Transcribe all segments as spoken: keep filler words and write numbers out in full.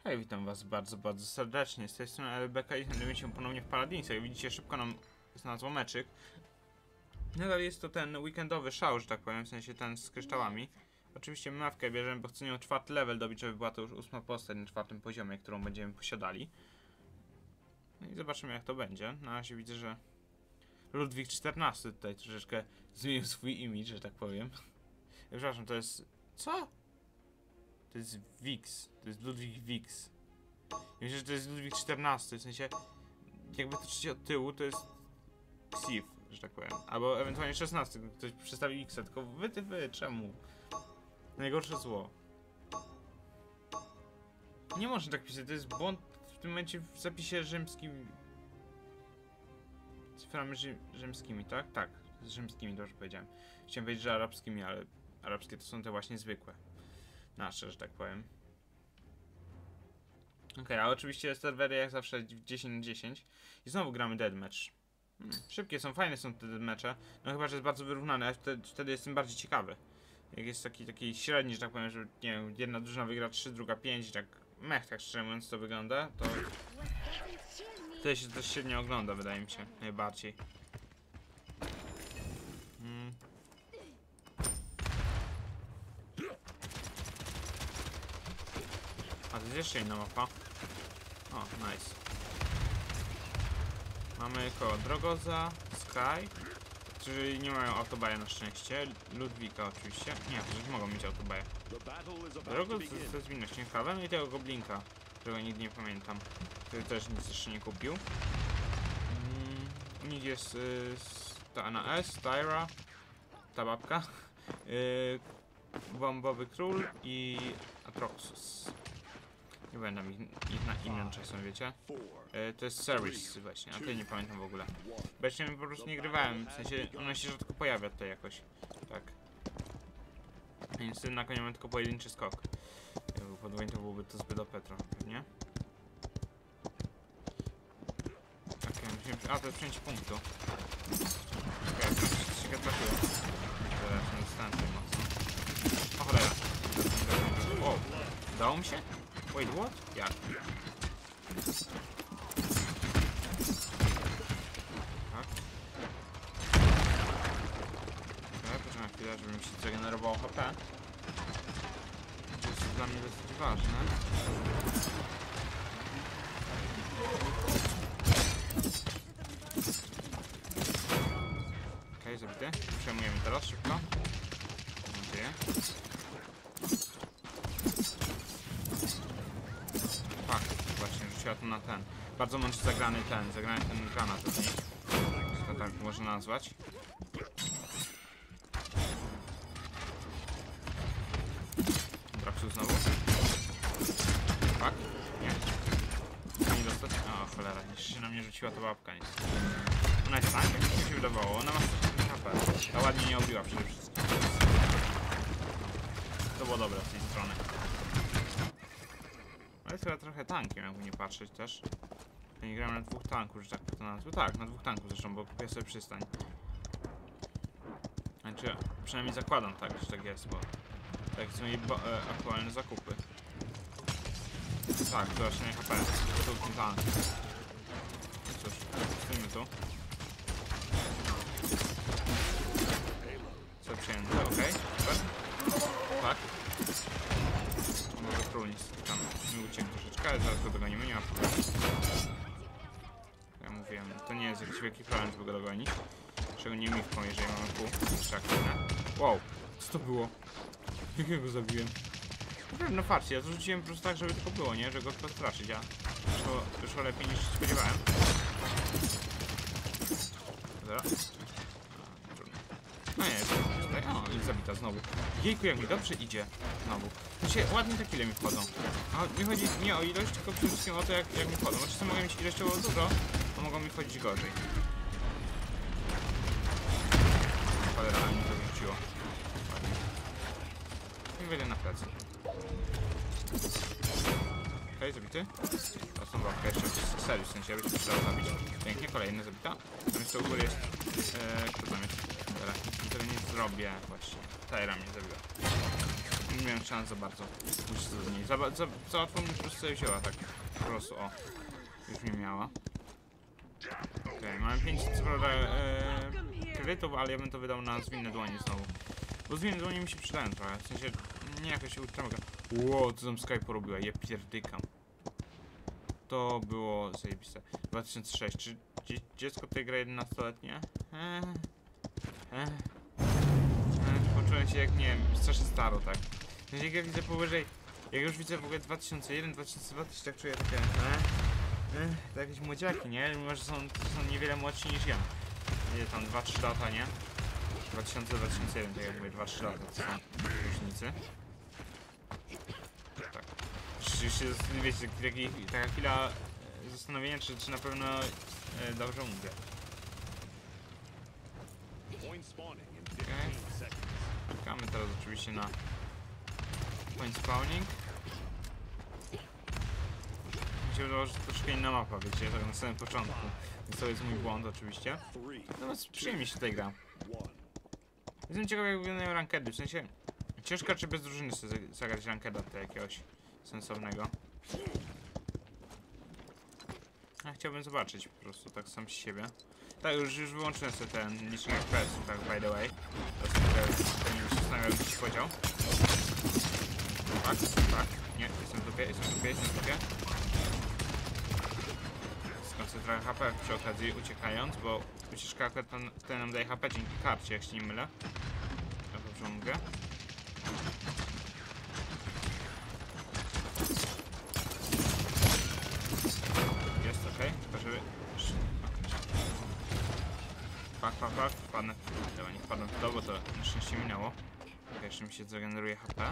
Hej, witam was bardzo, bardzo serdecznie. Z tej strony Elbeka i znajdujemy się ponownie w Paladince. Jak widzicie, szybko nam znalazło meczyk. Nadal jest to ten weekendowy szał, że tak powiem, w sensie ten z kryształami. Oczywiście mawkę bierzemy, bo chcę nią czwarty level dobić, żeby była to już ósma postać na czwartym poziomie, którą będziemy posiadali. No i zobaczymy, jak to będzie. Na razie widzę, że Ludwik czternasty tutaj troszeczkę zmienił swój image, że tak powiem. Przepraszam, to jest... Co? To jest Vix. To jest Ludwik Vix. Myślę, że to jest Ludwik czternasty, w sensie... Jakby to czytać od tyłu, to jest... Ksif, że tak powiem. Albo ewentualnie szesnasty, ktoś przedstawi X, tylko wy, ty, wy, czemu? Najgorsze zło. Nie można tak pisać, to jest błąd w tym momencie w zapisie rzymskim. Cyframi rzym, rzymskimi, tak? Tak, z rzymskimi, dobrze powiedziałem. Chciałem powiedzieć, że arabskimi, ale arabskie to są te właśnie zwykłe. Nasze, że tak powiem. Okej, okay, a oczywiście serwery jak zawsze dziesięć na dziesięć. I znowu gramy deathmatch. Hmm, szybkie są, fajne są te deathmatche. No chyba, że jest bardzo wyrównane, a wtedy, wtedy jestem bardziej ciekawy. Jak jest taki, taki średni, że tak powiem, że nie wiem, jedna drużyna wygra trzy, druga pięć, tak mech, tak szczerze mówiąc to wygląda, to... Wtedy się to średnio ogląda, wydaje mi się, najbardziej. Hmm. A to jest jeszcze inna mapa. O, nice. Mamy koło Drogoza, Sky, którzy nie mają autobaja na szczęście. Ludwika oczywiście. Nie, którzy mogą mieć autobaja. Drogoz to jest zwinność ciekawe, no i tego Goblinka, którego nigdy nie pamiętam, który też nic jeszcze nie kupił. Mm, u nich jest y, ta na S, Tyra, ta babka, y, Bombowy Król i Atroxus. Nie będę ich, ich na innym czasem, wiecie? E, to jest Series właśnie, a tej nie pamiętam w ogóle. Bo jeszcze po prostu nie grywałem, w sensie ona się rzadko pojawia tutaj jakoś. Tak. Więc na koniec mam tylko pojedynczy skok. Jakby podwójnie to byłoby to zbyt O P trochę, pewnie? Okej, musimy... A, to jest pięć punktów. Okej, okay, to się trafiło. Teraz nie dostałem tutaj mocno. O cholera. Wow, udało mi się? Wait, what? Jak? Tak. Okej, poczekaj chwilę, żeby mi się zregenerowało H P. To jest dla mnie dosyć ważne. Okej, zabity. Przejmujemy teraz szybko. Mam nadzieję. Tak, właśnie rzuciła to na ten. Bardzo mądrze zagrany ten, zagrany ten granat od nich. To tak można nazwać. Draksu znowu. Tak? Nie. Nie dostać. O cholera, jeszcze się na mnie rzuciła ta babka nic. Ona jest tak, jak mi się wydawało. Ona ma H P. A ładnie nie obiła przede wszystkim. To było dobre z tej strony. Ale jest chyba trochę tankiem, jakby nie patrzeć też. Ja nie grałem na dwóch tanków, że tak to nazwę. Tak, na dwóch tanków zresztą, bo kupię sobie przystań. Znaczy, przynajmniej zakładam tak, że tak jest, bo tak są jej e, aktualne zakupy. Tak, to właśnie H P. To był ten tank. No cóż, stójmy tu. Co przyjęte, okej, okay, super. Tak. Może król niestety tam mi uciekł troszeczkę, ale zaraz go dogonimy, nie ma problemu. Ja mówiłem, to nie jest jakiś wielki problem, żeby go dogonić. Szczególnie miwką, jeżeli mamy pół. Jeszcze aktywne. Wow, co to było? Jak ja go zabiłem? No patrzcie, ja to rzuciłem po prostu tak, żeby tylko było, nie? Żeby go postraszyć, a wyszło, wyszło lepiej niż się spodziewałem. Dobra. No nie, jest tutaj. O, i zabita znowu. Jejku, jak mi dobrze idzie. Znowu. Znaczy, ładnie te kile mi wchodzą. A mi chodzi nie o ilość, tylko przede wszystkim o to, jak, jak mi wchodzą. Znaczy, co mogę mieć ilościowo dużo, to mogą mi wchodzić gorzej. Cholera, ale mi to wrzuciło. Ładnie. I wejdę na plecy. Okej, okay, zabity. To są babkę jeszcze z serii, w sensie, jakby się chciało zabić. Pięknie, kolejny zabita. Tam jeszcze u góry jest... Eee, kto tam jest? Dobra, i tego nie zrobię właśnie. Tyra mnie zabiła. nie miałem szans za bardzo. Muszę to zmienić. Za, za, za łatwo mnie po prostu sobie wzięła, tak. Po prostu, o. Już mnie miała. Okej, okay, mamy pięć e, kredytów, ale ja bym to wydał na zwinne dłonie znowu. Bo zwinne dłonie mi się przydają trochę, w sensie nie jakoś się utrzymam. Ło, co tam Sky porobiła, je pierdykam. To było zajebiste. dwa tysiące szósty. Czy dzie dziecko tej gra jedenastoletnie? Eee, eee, eee, poczułem się jak, nie wiem, strasznie staro, tak. W sensie, jak widzę powyżej, jak już widzę w ogóle dwa tysiące jeden, dwa tysiące dwa, to się tak czuję takie, eee, eee, to jakieś młodziaki, nie? Mimo, że są, są niewiele młodsi niż ja. Nie, tam dwa trzy lata, nie? dwa tysiące dwa tysiące jeden, tak jak mówię, dwa trzy lata to są różnicy. Tak. Już jest, wiecie, taki, taka chwila zastanowienia, czy, czy na pewno e, dobrze mówię. Okay. Czekamy teraz oczywiście na point spawning. Chciałbym założyć troszkę inna mapa, wiecie, tak na samym początku. Więc to jest mój błąd oczywiście. Natomiast przyjemnie się tutaj gra. Jestem ciekawy, jak wyglądają rankedy, w sensie ciężko czy bez drużyny sobie zagrać rankeda tutaj jakiegoś sensownego. A chciałbym zobaczyć po prostu tak sam z siebie. Tak, już, już wyłączyłem sobie ten licznik F P S, tak by the way. To nie się zastanawiał, jak ci podział. Tak, tak, nie, jestem w dupie, jestem w dupie, jestem w dupie. Skoncentrowałem H P przy okazji uciekając, bo ucieczka akurat ten nam daje H P dzięki karcie, jak się nie mylę. Ja dobrze mówię. Jest okej, tylko żeby... Pak, pak, pak, wpadnę. Dobra, nie wpadnę w to, bo to na szczęście minęło. Okay, jeszcze mi się zregeneruje H P.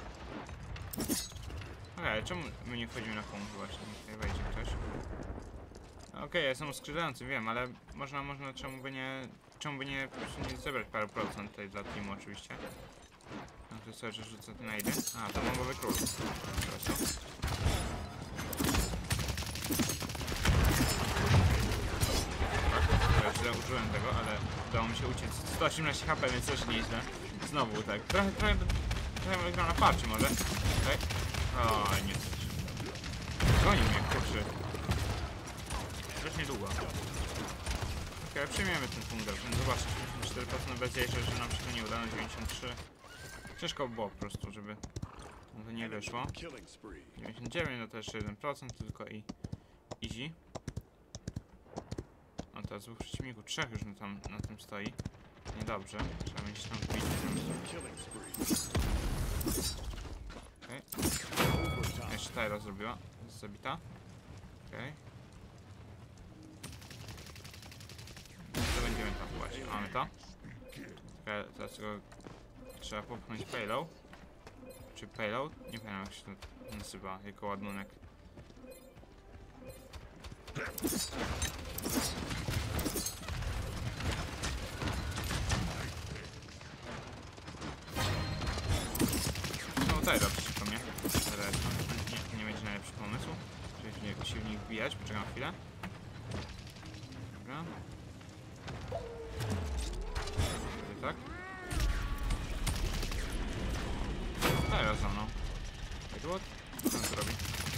Okej, okay, czemu my nie wchodzimy na punkt właśnie? Tutaj wejdzie ktoś. Okej, okay, ja jestem skrzydający, wiem, ale można, można, czemu by nie... Czemu by nie, po prostu nie zebrać parę procent tutaj dla teamu oczywiście. No to sobie rzucę tu najdę. A, to bombowy król. Proszę. Tak, źle użyłem tego, ale udało mi się uciec. sto osiemnaście H P, więc też nieźle. Znowu, tak. Trochę, trochę, trochę gram na parcie może. Tak? O, nie. Goni mnie, kurczę. Też niedługo. Okej, okay, przyjmiemy ten punkt. Zobaczcie, osiemdziesiąt cztery procent bezpieczne, że nam się to nie uda na dziewięćdziesiąt trzy. Ciężko było po prostu, żeby to nie wyszło. dziewięćdziesiąt dziewięć no to jeszcze jeden procent tylko i easy. No teraz dwóch przeciwników, trzech już na, tam, na tym stoi. Niedobrze, trzeba mieć tam wbić. Okej. Okay. Jeszcze Tyra zrobiła, jest zabita. Okej. Okay. To będziemy tam właśnie, mamy to. Okay, teraz go trzeba popchnąć payload. Czy payload? Nie wiem jak się to nazywa, jako ładunek. No Tyra przeciwko mnie. Teraz nie, nie będzie najlepszy pomysł. Żeby się w nich wbijać, poczekam chwilę. Dobra. Tak? Teraz za mną. Wait, what? Co on zrobi?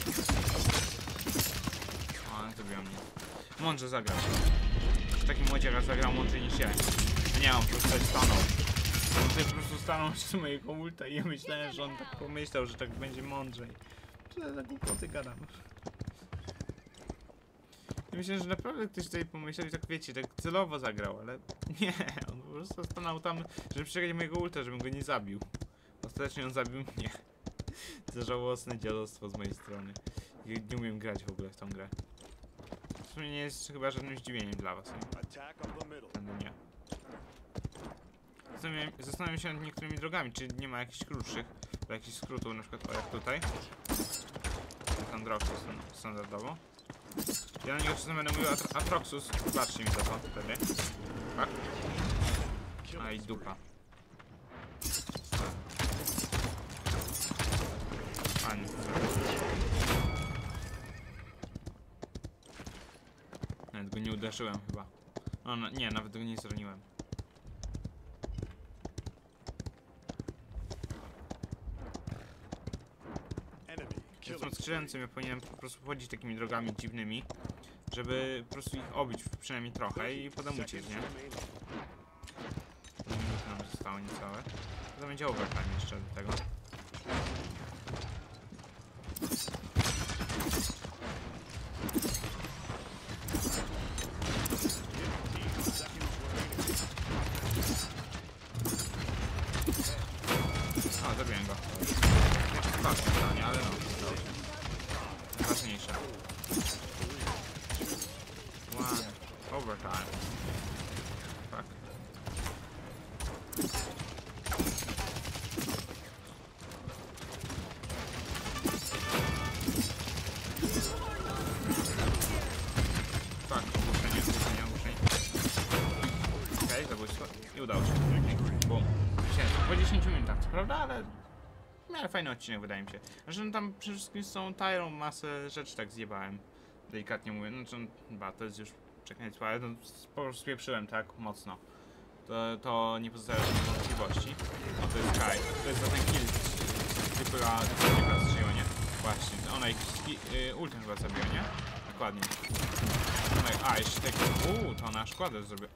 O, on zrobił mnie. Mądrze zagrał. Taki młodziak zagrał mądrzej niż ja. Nie, on po prostu tak stanął. On tutaj po prostu stanął z mojego ulta i ja myślałem, że on tak pomyślał, że tak będzie mądrzej. Co za głupoty gadam. Myślę, że naprawdę ktoś tutaj pomyślał i tak wiecie, tak celowo zagrał, ale nie, on po prostu stanął tam, żeby przeczekać mojego ulta, żebym go nie zabił. Ostatecznie on zabił mnie. To żałosne dziadostwo z mojej strony. Nie umiem grać w ogóle w tą grę. W sumie nie jest chyba żadnym zdziwieniem dla was, nie? Będę nie. Zastanawiam się nad niektórymi drogami, czy nie ma jakichś krótszych, do jakichś skrótów, na przykład o jak tutaj. Tam drogę standardowo. Ja na niego czasem będę mówił At Atroxus. Zobaczcie mi za to wtedy. Tak? A i dupa. Fajnie. Nawet go nie uderzyłem chyba. No, no nie, nawet go nie zraniłem. Jestem strzelającym, ja powinienem po prostu chodzić takimi drogami dziwnymi, żeby po prostu ich obić przynajmniej trochę i potem uciec, nie? Minuty nam zostało niecałe. To będzie overtime jeszcze do tego. O, zabiłem go. Ważne pytanie, ale no. Ważniejsze. One. Overtime. Fuck. Fuck, ogłuszenie, ogłuszenie, ogłuszenie. Okej, okay, zabójstwo. I udało się. Boom. Po dziesięciu minutach, co prawda, ale w miarę fajny odcinek, wydaje mi się. Znaczy, no tam przede wszystkim z tą Tyrą masę rzeczy tak zjebałem. Delikatnie mówiąc, no to chyba to jest już czekaj, ale no, po prostu spieprzyłem tak mocno. To, to nie pozostawia żadnej wątpliwości. O, to jest Kai. To jest za ten kill. Typyla, typyla strzeliła, nie? Właśnie, ona ich y, ultem chyba zabiła, nie? Dokładnie. Ona, a, jeszcze taki... Uuu, to ona szkodę zrobiła.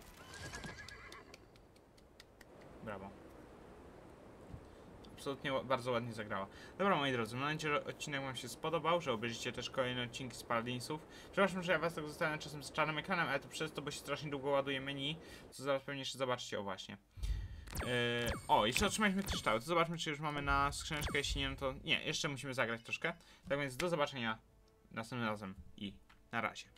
Brawo. Absolutnie bardzo ładnie zagrała. Dobra, moi drodzy, mam nadzieję, że odcinek wam się spodobał, że obejrzycie też kolejne odcinki z Paladinsów. Przepraszam, że ja was tak zostawiam czasem z czarnym ekranem, ale to przez to, bo się strasznie długo ładuje menu, co zaraz pewnie jeszcze zobaczycie, o właśnie. Yy, o, jeszcze otrzymaliśmy kryształy, to zobaczmy, czy już mamy na skrzyneczkę, jeśli nie, no to nie, jeszcze musimy zagrać troszkę. Tak więc do zobaczenia następnym razem i na razie.